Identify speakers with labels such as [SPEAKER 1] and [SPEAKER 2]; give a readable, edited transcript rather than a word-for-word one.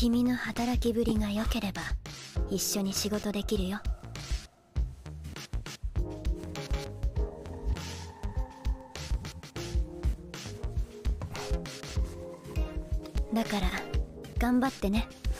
[SPEAKER 1] 君の働きぶりが良ければ一緒に仕事できるよ。だから頑張ってね。